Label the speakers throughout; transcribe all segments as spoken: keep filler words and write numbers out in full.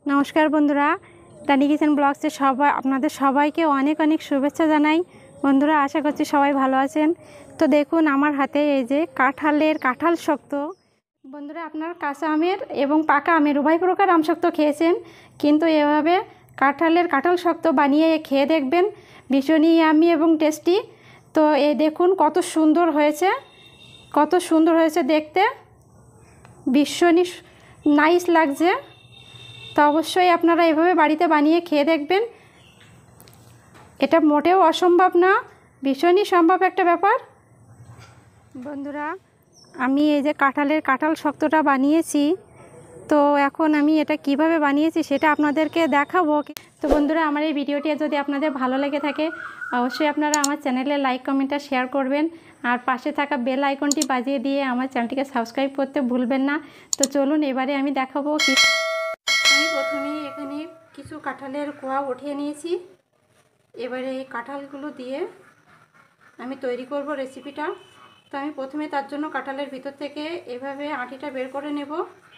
Speaker 1: নমস্কার বন্ধুরা, টানি কিচেন ব্লগসে সবাই আপনাদের সবাইকে অনেক অনেক শুভেচ্ছা জানাই। বন্ধুরা, আশা করছি সবাই ভালো আছেন। তো দেখুন আমার হাতে এই যে কাঁঠালের কাঁঠাল শক্ত। বন্ধুরা, আপনার কাঁচা আমের এবং পাকা আমের উভয় প্রকার আম শক্ত খেয়েছেন, কিন্তু এভাবে কাঁঠালের কাঁঠাল শক্ত বানিয়ে খেয়ে দেখবেন, ভীষণই ইয়ামি এবং টেস্টি। তো এই দেখুন কত সুন্দর হয়েছে, কত সুন্দর হয়েছে দেখতে, ভীষণই নাইস লাগছে। তো অবশ্যই আপনারা এভাবে বাড়িতে বানিয়ে খেয়ে দেখবেন। এটা মোটেও অসম্ভব না, ভীষণই সম্ভব একটা ব্যাপার। বন্ধুরা, আমি এই যে কাঁঠালের কাঁঠাল শক্তটা বানিয়েছি, তো এখন আমি এটা কিভাবে বানিয়েছি সেটা আপনাদেরকে দেখাবো। তো বন্ধুরা, আমার এই ভিডিওটি যদি আপনাদের ভালো লেগে থাকে, অবশ্যই আপনারা আমার চ্যানেলে লাইক কমেন্ট আর শেয়ার করবেন, আর পাশে থাকা বেল আইকনটি বাজিয়ে দিয়ে আমার চ্যানেলটিকে সাবস্ক্রাইব করতে ভুলবেন না। তো চলুন এবারে আমি দেখাবো কি। আমি প্রথমে এখানে কিছু কাঁঠালের কোয়া উঠিয়ে নিয়েছি। এবারে এই কাঁঠালগুলো দিয়ে আমি তৈরি করব রেসিপিটা। তো আমি প্রথমে তার জন্য কাঁঠালের ভিতর থেকে এভাবে আটিটা বের করে নেব।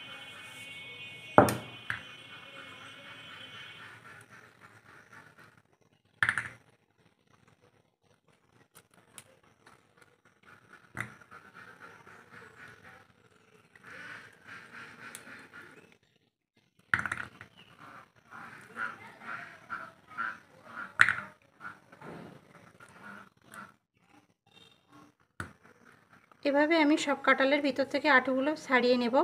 Speaker 1: এভাবে আমি সব কাঁঠালের ভিতর থেকে আটিগুলো ছাড়িয়ে নেব।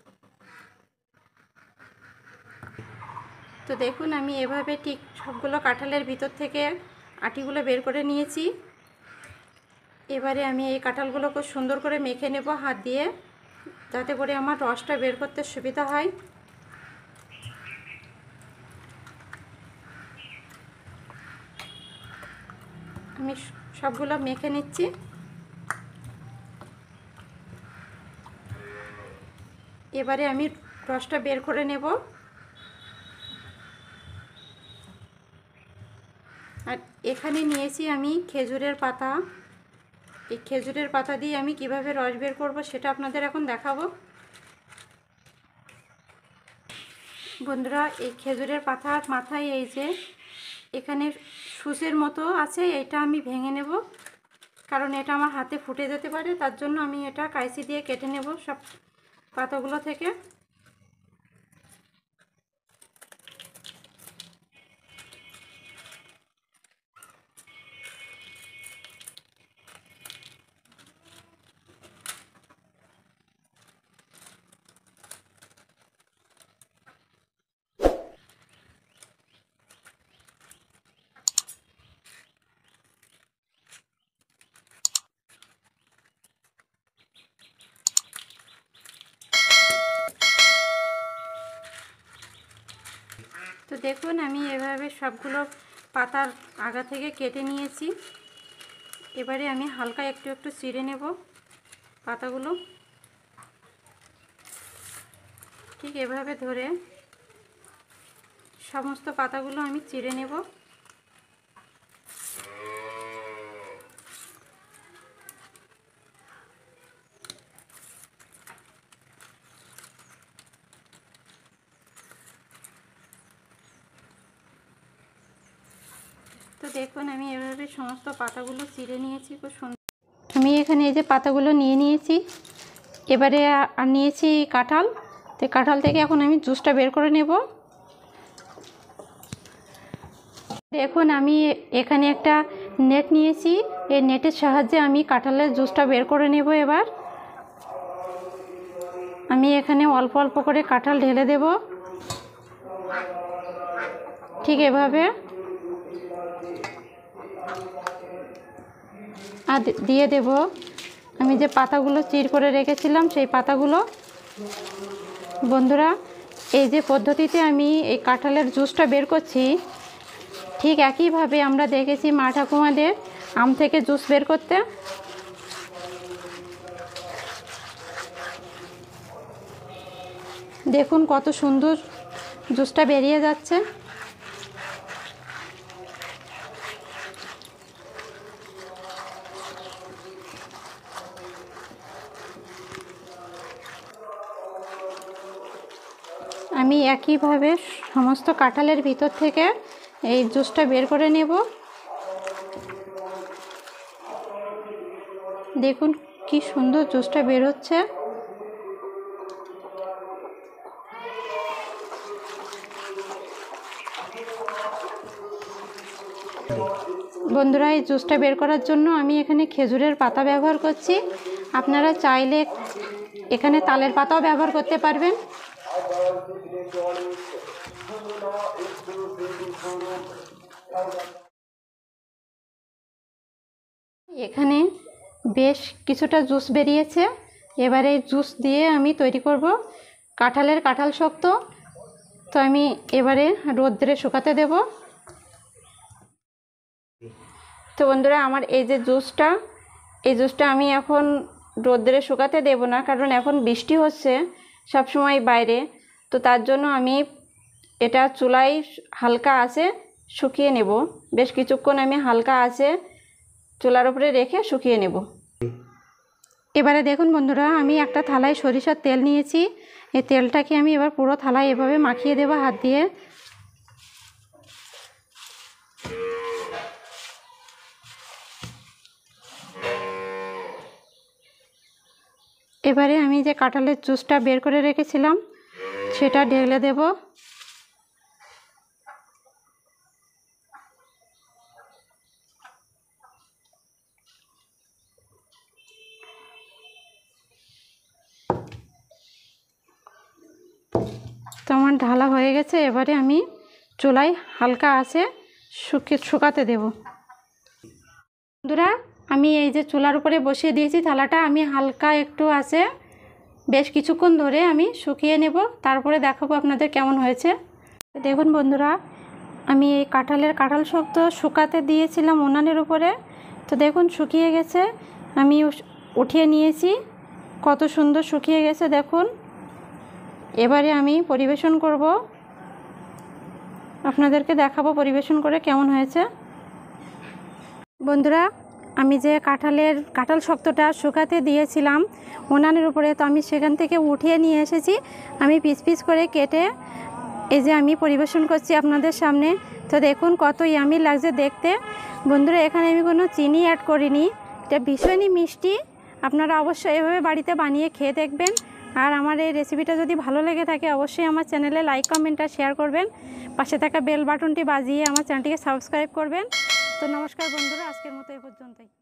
Speaker 1: তো দেখুন আমি এভাবে ঠিক সবগুলো কাঁঠালের ভিতর থেকে আটিগুলো বের করে নিয়েছি। এবারে আমি এই কাঁঠালগুলো খুব সুন্দর করে মেখে নেব হাত দিয়ে, যাতে করে আমার রসটা বের করতে সুবিধা হয়। আমি সবগুলো মেখে নিচ্ছি। এবারে আমি রসটা বের করে নেব। আর এখানে নিয়েছি আমি খেজুরের পাতা। এই খেজুরের পাতা দিয়ে আমি কিভাবে রস বের করব সেটা আপনাদের এখন দেখাবো। বন্ধুরা, এই খেজুরের পাতার মাথায় এই যে এখানে সুসের মতো আছে, এটা আমি ভেঙে নেব, কারণ এটা আমার হাতে ফুটে যেতে পারে। তার জন্য আমি এটা কাঁচি দিয়ে কেটে নেব সব পাতাগুলো থেকে। তো দেখুন আমি এভাবে সবগুলো পাতার আগা থেকে কেটে নিয়েছি। এবারে আমি হালকা একটু একটু চিড়ে নেব পাতাগুলো। ঠিক এভাবে ধরে সমস্ত পাতাগুলো আমি চিড়ে নেব। তো দেখুন আমি এভাবে সমস্ত পাতাগুলো চিড়ে নিয়েছি খুব সুন্দর। আমি এখানে এই যে পাতাগুলো নিয়ে নিয়েছি। এবারে আর নিয়েছি কাঁঠাল। তো কাঁঠাল থেকে এখন আমি জুসটা বের করে নেব। দেখুন আমি এখানে একটা নেট নিয়েছি, এই নেটের সাহায্যে আমি কাঁঠালের জুসটা বের করে নেব। এবার আমি এখানে অল্প অল্প করে কাঁঠাল ঢেলে দেব, ঠিক এভাবে, আর দিয়ে দেব আমি যে পাতাগুলো চির করে রেখেছিলাম সেই পাতাগুলো। বন্ধুরা, এই যে পদ্ধতিতে আমি এই কাঁঠালের জুসটা বের করছি, ঠিক একইভাবে আমরা দেখেছি মা ঠাকুমাদের আম থেকে জুস বের করতে। দেখুন কত সুন্দর জুসটা বেরিয়ে যাচ্ছে। আমি একইভাবে সমস্ত কাঁঠালের ভিতর থেকে এই জুসটা বের করে নেব। দেখুন কি সুন্দর জুসটা বের হচ্ছে। বন্ধুরা, এই জুসটা বের করার জন্য আমি এখানে খেজুরের পাতা ব্যবহার করছি। আপনারা চাইলে এখানে তালের পাতাও ব্যবহার করতে পারবেন। এখানে বেশ কিছুটা জুস বেরিয়েছে। এবারে এই জুস দিয়ে আমি তৈরি করব কাঁঠালের কাঁঠাল শক্ত। তো আমি এবারে রোদ্রে শুকাতে দেব। তো বন্ধুরা, আমার এই যে জুসটা এই জুসটা আমি এখন রোদ্রে শুকাতে দেব না, কারণ এখন বৃষ্টি হচ্ছে সব সময় বাইরে। তো তার জন্য আমি এটা চুলায় হালকা আঁচে শুকিয়ে নেব। বেশ কিছুক্ষণ আমি হালকা আঁচে চুলার উপরে রেখে শুকিয়ে নেব। এবারে দেখুন বন্ধুরা, আমি একটা থালায় সরিষার তেল নিয়েছি। এই তেলটাকে আমি এবার পুরো থালায় এভাবে মাখিয়ে দেব হাত দিয়ে। এবারে আমি যে কাঁঠালের জুসটা বের করে রেখেছিলাম সেটা ঢেলে দেব। তো আমার ঢালা হয়ে গেছে। এবারে আমি চুলায় হালকা আঁচে শুকিয়ে শুকাতে দেব। বন্ধুরা, আমি এই যে চুলার উপরে বসিয়ে দিয়েছি থালাটা, আমি হালকা একটু আঁচে বেশ কিছুক্ষণ ধরে আমি শুকিয়ে নেব। তারপরে দেখাবো আপনাদের কেমন হয়েছে। দেখুন বন্ধুরা, আমি এই কাঁঠালের কাঁঠাল শক্ত শুকাতে দিয়েছিলাম উনানের উপরে। তো দেখুন শুকিয়ে গেছে। আমি উঠিয়ে নিয়েছি। কত সুন্দর শুকিয়ে গেছে দেখুন। এবারে আমি পরিবেশন করব, আপনাদেরকে দেখাবো পরিবেশন করে কেমন হয়েছে। বন্ধুরা, আমি যে কাঁঠালের কাঁঠাল শক্তটা শুকাতে দিয়েছিলাম উনানের উপরে, তো আমি সেখান থেকে উঠিয়ে নিয়ে এসেছি। আমি পিস পিস করে কেটে এই যে আমি পরিবেশন করছি আপনাদের সামনে। তো দেখুন কত ইয়ামি লাগছে দেখতে। বন্ধুরা, এখানে আমি কোনো চিনি অ্যাড করিনি। এটা ভীষণই মিষ্টি। আপনারা অবশ্যই এভাবে বাড়িতে বানিয়ে খেয়ে দেখবেন। আর আমার এই রেসিপিটা যদি ভালো লেগে থাকে অবশ্যই আমার চ্যানেলে লাইক কমেন্ট আর শেয়ার করবেন। পাশে থাকা বেল বাটনটি বাজিয়ে আমার চ্যানেলটিকে সাবস্ক্রাইব করবেন। তো নমস্কার বন্ধুরা, আজকের মতো এই পর্যন্তই।